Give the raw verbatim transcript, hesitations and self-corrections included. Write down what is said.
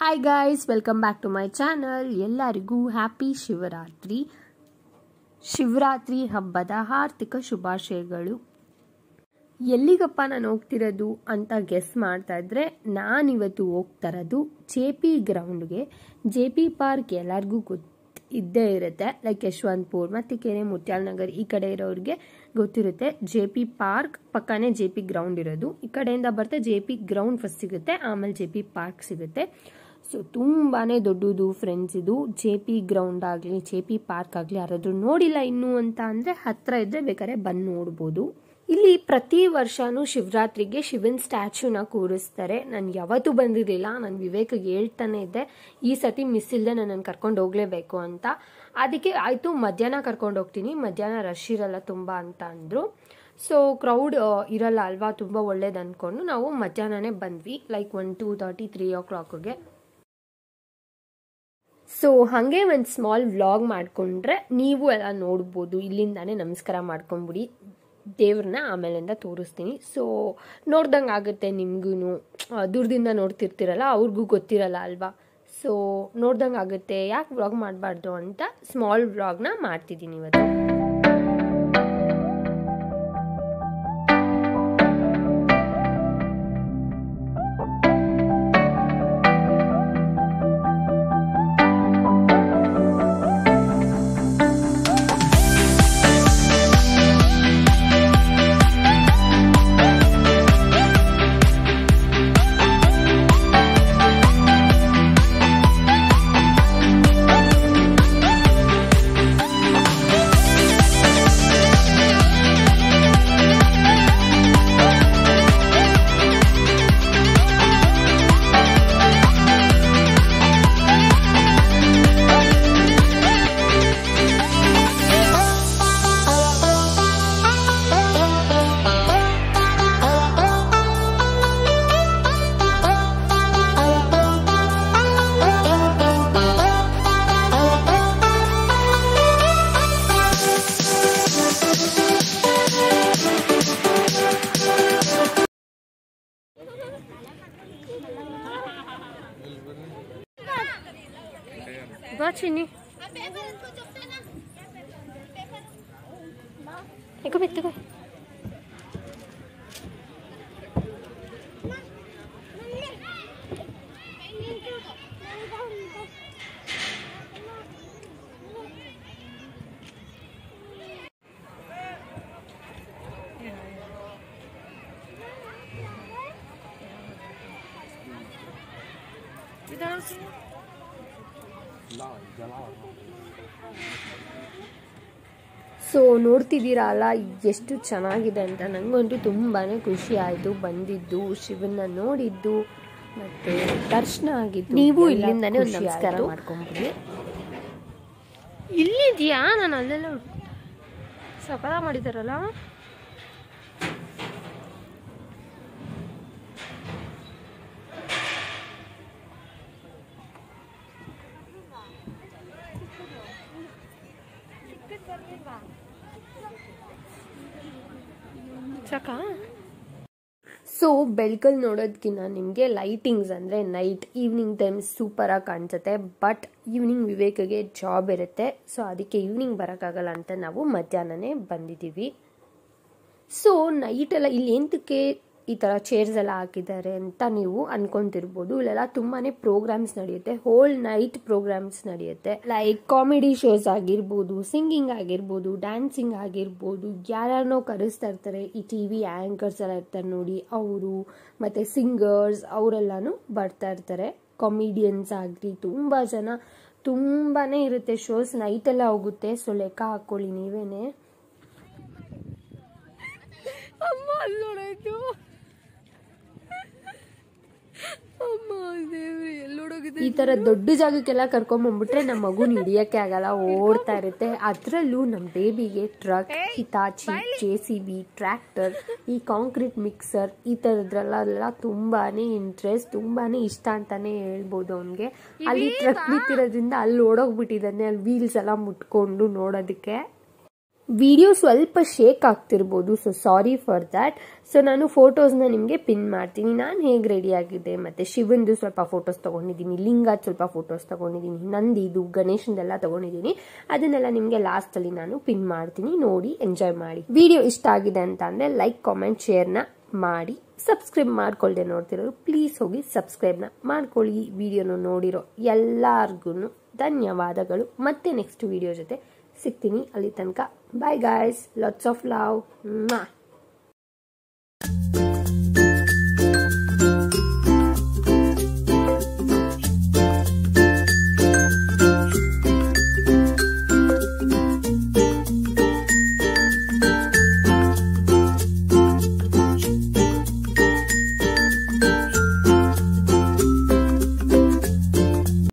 Hi guys, welcome back to my channel. ಎಲ್ಲರಿಗೂ happy Shivaratri. Shivaratri ಹಬ್ಬದ ಹಾರ್ದಿಕ ಶುಭಾಶಯಗಳು. ಎಲ್ಲಿಗಪ್ಪ ನಾನು ಹೋಗ್ತಿರೋದು ಅಂತ ಗೆಸ್ ಮಾಡ್ತಾ ಇದ್ರೆ ನಾನಿವತ್ತು ಹೋಗ್ತಾ ಇರೋದು ಜೆ ಪಿ ಗ್ರೌಂಡ್ಗೆ. ಜೆ ಪಿ ಪಾರ್ಕ್ ಎಲ್ಲರಿಗೂ ಗೊತ್ತು ಇದ್ದೇ ಇರುತ್ತೆ. ಲೈಕ್ ಯಶವಂತಪುರ ಮತ್ತು ಕೆರೆ ಮುತ್ಯಾಲ್ ನಗರ್ ಈ ಕಡೆ ಇರೋರಿಗೆ ಗೊತ್ತಿರುತ್ತೆ. ಜೆ ಪಿ ಪಾರ್ಕ್ ಪಕ್ಕನೇ ಜೆ ಪಿ ಗ್ರೌಂಡ್ ಇರೋದು. ಈ ಕಡೆಯಿಂದ ಬರ್ತಾ ಜೆ ಪಿ ಗ್ರೌಂಡ್ ಫಸ್ಟ್ ಸಿಗುತ್ತೆ, ಆಮೇಲೆ ಜೆ ಪಿ ಪಾರ್ಕ್ ಸಿಗುತ್ತೆ. ಸೊ ತುಂಬಾ ದೊಡ್ಡದು ಫ್ರೆಂಡ್ಸ್ ಇದು. ಜೆ ಪಿ ಗ್ರೌಂಡ್ ಆಗಲಿ ಜೆ ಪಿ ಪಾರ್ಕ್ ಆಗಲಿ ಯಾರಾದರೂ ನೋಡಿಲ್ಲ ಇನ್ನೂ ಅಂತ ಅಂದರೆ ಹತ್ತಿರ ಇದ್ದರೆ ಬೇಕಾದ್ರೆ ಬಂದು ನೋಡ್ಬೋದು. ಇಲ್ಲಿ ಪ್ರತಿ ವರ್ಷನೂ ಶಿವರಾತ್ರಿಗೆ ಶಿವನ್ ಸ್ಟ್ಯಾಚ್ಯೂನ ಕೂರಿಸ್ತಾರೆ. ನಾನು ಯಾವತ್ತೂ ಬಂದಿರಲಿಲ್ಲ, ನಾನು ವಿವೇಕ್ಗೆ ಹೇಳ್ತಾನೆ ಇದ್ದೆ ಈ ಸತಿ ಮಿಸ್ ಇಲ್ಲದೆ ನನ್ನನ್ನು ಕರ್ಕೊಂಡು ಹೋಗಲೇಬೇಕು ಅಂತ. ಅದಕ್ಕೆ ಆಯಿತು ಮಧ್ಯಾಹ್ನ ಕರ್ಕೊಂಡು ಹೋಗ್ತೀನಿ, ಮಧ್ಯಾಹ್ನ ರಶ್ ಇರಲ್ಲ ತುಂಬ ಅಂತ ಅಂದರು. ಸೊ ಕ್ರೌಡ್ ಇರಲ್ಲ ಅಲ್ವಾ, ತುಂಬ ಒಳ್ಳೇದು ಅಂದ್ಕೊಂಡು ನಾವು ಮಧ್ಯಾಹ್ನನೇ ಬಂದ್ವಿ. Like one two thirty three ಓ ಕ್ಲಾಕ್ಗೆ. ಸೊ ಹಾಗೆ ಒಂದು ಸ್ಮಾಲ್ ವ್ಲಾಗ್ ಮಾಡಿಕೊಂಡ್ರೆ ನೀವು ಎಲ್ಲ ನೋಡ್ಬೋದು. ಇಲ್ಲಿಂದಾನೇ ನಮಸ್ಕಾರ ಮಾಡ್ಕೊಂಬಿಡಿ ದೇವ್ರನ್ನ, ಆಮೇಲಿಂದ ತೋರಿಸ್ತೀನಿ. ಸೊ ನೋಡ್ದಂಗೆ ಆಗುತ್ತೆ ನಿಮಗೂ, ದೂರದಿಂದ ನೋಡ್ತಿರ್ತೀರಲ್ಲ ಅವ್ರಿಗೂ ಗೊತ್ತಿರಲ್ಲ ಅಲ್ವಾ. ಸೊ ನೋಡ್ದಂಗೆ ಆಗುತ್ತೆ, ಯಾಕೆ ವ್ಲಾಗ್ ಮಾಡಬಾರ್ದು ಅಂತ ಸ್ಮಾಲ್ ವ್ಲಾಗ್ನ ಮಾಡ್ತಿದ್ದೀನಿ ಇವತ್ತು. Bacini. Eko bettuko. ಸೊ ನೋಡ್ತಿದ್ದೀರಾ ಅಲ್ಲ ಎಷ್ಟು ಚೆನ್ನಾಗಿದೆ ಅಂತ. ನನಗಂತೂ ತುಂಬಾ ಖುಷಿ ಆಯಿತು ಬಂದಿದ್ದು, ಶಿವನ್ನ ನೋಡಿದ್ದು ಮತ್ತು ದರ್ಶನ ಆಗಿದ್ದು. ನೀವು ಇಲ್ಲಿಂದಾನೇ ಒಂದು ನಮಸ್ಕಾರ ಮಾಡ್ಕೊಂಬಿಡಿ. ಇಲ್ಲಿದೆಯಾ? ನಾನು ಅಲ್ಲೆಲ್ಲ ಸಫಲ ಮಾಡಿದಾರಲ್ಲ. ಸೊ ಬೆಳಕಲ್ಲಿ ನೋಡೋದಕ್ಕಿಂತ ನಿಮಗೆ ಲೈಟಿಂಗ್ಸ್ ಅಂದರೆ ನೈಟ್ ಈವ್ನಿಂಗ್ ಟೈಮ್ ಸೂಪರಾಗಿ ಕಾಣಿಸುತ್ತೆ. ಬಟ್ ಈವ್ನಿಂಗ್ ವಿವೇಕ್ಗೆ ಜಾಬ್ ಇರುತ್ತೆ, ಸೊ ಅದಕ್ಕೆ ಈವ್ನಿಂಗ್ ಬರೋಕ್ಕಾಗಲ್ಲ ಅಂತ ನಾವು ಮಧ್ಯಾಹ್ನನೇ ಬಂದಿದ್ದೀವಿ. ಸೊ ನೈಟೆಲ್ಲ ಇಲ್ಲಿ ಎಂತಕ್ಕೆ ಈ ಥರ ಚೇರ್ಸ್ ಎಲ್ಲ ಹಾಕಿದ್ದಾರೆ ಅಂತ ನೀವು ಅನ್ಕೊಂತಿರ್ಬೋದು. ಇಲ್ಲೆಲ್ಲ ತುಂಬಾ ಪ್ರೋಗ್ರಾಮ್ಸ್ ನಡೆಯುತ್ತೆ, ಹೋಲ್ ನೈಟ್ ಪ್ರೋಗ್ರಾಮ್ಸ್ ನಡೆಯುತ್ತೆ. ಲೈಕ್ ಕಾಮಿಡಿ ಶೋಸ್ ಆಗಿರ್ಬೋದು, ಸಿಂಗಿಂಗ್ ಆಗಿರ್ಬೋದು, ಡ್ಯಾನ್ಸಿಂಗ್ ಆಗಿರ್ಬೋದು, ಯಾರ್ಯಾರನೋ ಕರೆಸ್ತಾ ಇರ್ತಾರೆ. ಈ ಟಿ ವಿ ಆ್ಯಂಕರ್ಸ್ ಎಲ್ಲ ಇರ್ತಾರೆ ನೋಡಿ, ಅವರು ಮತ್ತು ಸಿಂಗರ್ಸ್ ಅವರೆಲ್ಲನೂ ಬರ್ತಾ ಇರ್ತಾರೆ. ಕಾಮಿಡಿಯನ್ಸ್ ಆಗಲಿ ತುಂಬ ಜನ, ತುಂಬಾ ಇರುತ್ತೆ ಶೋಸ್. ನೈಟೆಲ್ಲ ಹೋಗುತ್ತೆ. ಸೊ ಲೆಕ್ಕ ಹಾಕ್ಕೊಳ್ಳಿ ನೀವೇನೆ. ಅಮ್ಮ ಅಲ್ಲೋಡಾಯ್ತು, ಈ ತರ ದೊಡ್ಡ ಜಾಗಕ್ಕೆಲ್ಲ ಕರ್ಕೊಂಡ್ಬಂದ್ಬಿಟ್ರೆ ನಮ್ಮ ಮಗುನ ಹಿಡಿಯಕ್ಕೆ ಆಗಲ್ಲ, ಓಡ್ತಾ ಇರುತ್ತೆ. ಅದ್ರಲ್ಲೂ ನಮ್ಮ ಬೇಬಿಗೆ truck, Hitachi, J C B, tractor, ಈ ಕಾಂಕ್ರೀಟ್ ಮಿಕ್ಸರ್ ಈ ಥರದ್ರಲ್ಲೆಲ್ಲ ತುಂಬಾನೇ ಇಂಟ್ರೆಸ್ಟ್, ತುಂಬಾನೇ ಇಷ್ಟ ಅಂತಾನೆ ಹೇಳ್ಬೋದು ಅವನಿಗೆ. ಅಲ್ಲಿ ಟ್ರಕ್ ಬಿತ್ತಿರೋದ್ರಿಂದ ಅಲ್ಲಿ ಓಡೋಗ್ಬಿಟ್ಟಿದ್ದಾನೆ, ಅಲ್ಲಿ ವೀಲ್ಸ್ ಎಲ್ಲ ಮುಟ್ಕೊಂಡು ನೋಡೋದಕ್ಕೆ. ವಿಡಿಯೋ ಸ್ವಲ್ಪ ಶೇಕ್ ಆಗ್ತಿರ್ಬೋದು, so sorry for that. So ನಾನು ಫೋಟೋಸ್ನ ನಿಮಗೆ ಪಿನ್ ಮಾಡ್ತೀನಿ, ನಾನು ಹೇಗೆ ರೆಡಿ ಆಗಿದೆ, ಮತ್ತು ಶಿವಂದು ಸ್ವಲ್ಪ ಫೋಟೋಸ್ ತೊಗೊಂಡಿದ್ದೀನಿ, ಲಿಂಗದ ಸ್ವಲ್ಪ ಫೋಟೋಸ್ ತೊಗೊಂಡಿದ್ದೀನಿ, ನಂದಿದು ಗಣೇಶಂದೆಲ್ಲ ತೊಗೊಂಡಿದ್ದೀನಿ. ಅದನ್ನೆಲ್ಲ ನಿಮಗೆ ಲಾಸ್ಟಲ್ಲಿ ನಾನು ಪಿನ್ ಮಾಡ್ತೀನಿ, ನೋಡಿ ಎಂಜಾಯ್ ಮಾಡಿ. ವಿಡಿಯೋ ಇಷ್ಟ ಆಗಿದೆ ಅಂತ ಅಂದರೆ ಲೈಕ್, ಕಾಮೆಂಟ್, ಶೇರ್ನ ಮಾಡಿ. ಸಬ್ಸ್ಕ್ರೈಬ್ ಮಾಡ್ಕೊಳ್ಳದೆ ನೋಡ್ತಿರೋರು ಪ್ಲೀಸ್ ಹೋಗಿ ಸಬ್ಸ್ಕ್ರೈಬ್ನ ಮಾಡ್ಕೊಳ್ಳಿ. ವಿಡಿಯೋನ ನೋಡಿರೋ ಎಲ್ಲರಿಗೂ ಧನ್ಯವಾದಗಳು. ಮತ್ತೆ ನೆಕ್ಸ್ಟ್ ವಿಡಿಯೋ ಜೊತೆ ಸಿಗ್ತೀನಿ. ಅಲ್ಲಿ ತನಕ bye guys, lots of love.